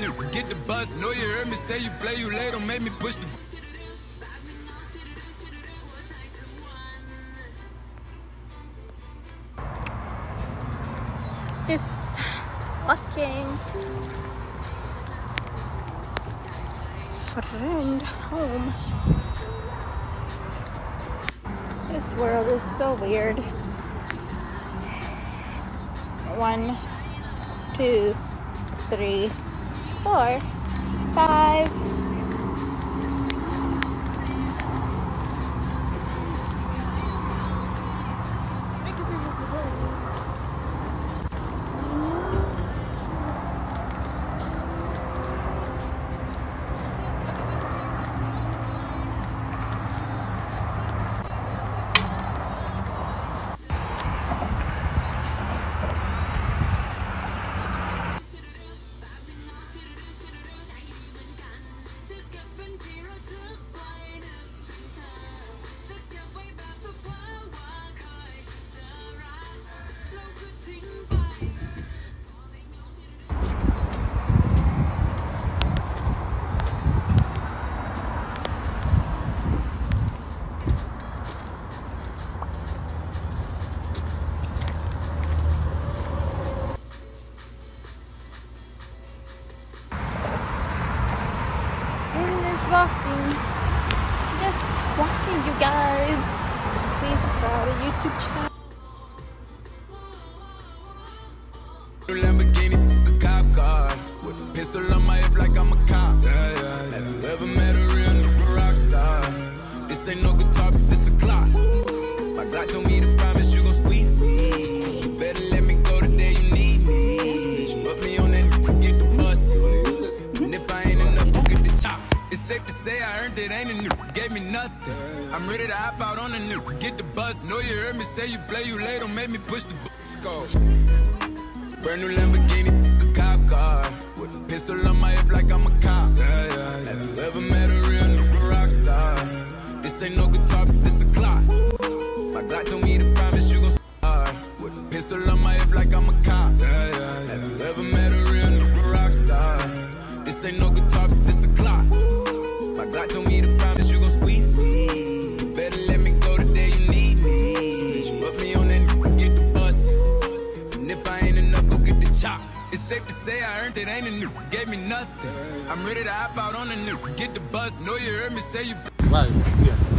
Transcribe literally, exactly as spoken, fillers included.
new, get the bus. Know you heard me say you play, you late, don't make me push the. Just walking. Friend home. This world is so weird. One, two, three, four, five. Walking, just walking, you guys. Please subscribe to the YouTube channel. Lamborghini, a cop car with a pistol on my hip like I'm a cop. Yeah, yeah, yeah. Have you ever met a real nigga rock star? This ain't no guitar, but this a clock. My God told me to promise you gon' squeeze me. You better let me go the day you need me. So put me on that, get the bus. And if I ain't enough, go get the chop. It's safe to say I earned it, ain't a new, gave me nothing. I'm ready to hop out on the new, get the bus. Know you heard me say you play, you late, don't make me push the bus. Go. Brand new Lamborghini, a cop car with a pistol on my hip like I'm a cop. Yeah, yeah, yeah. Have you ever met a real nigga rock star? This ain't no guitar, but this a clock. My God told me to promise you gon' start with a pistol on my hip like I'm a cop. Yeah, yeah, yeah. Have you ever met a real nigga rock star? This ain't no guitar, but this a clock. My God told me to promise you gon' squeeze me. You better let me go the day you need me. So put me on that, get the bus. And if I ain't enough, go get the chop. It's safe to say I earned it, ain't a new, gave me nothing. I'm ready to hop out on the new, get the bus. Know you heard me say you. Right, yeah.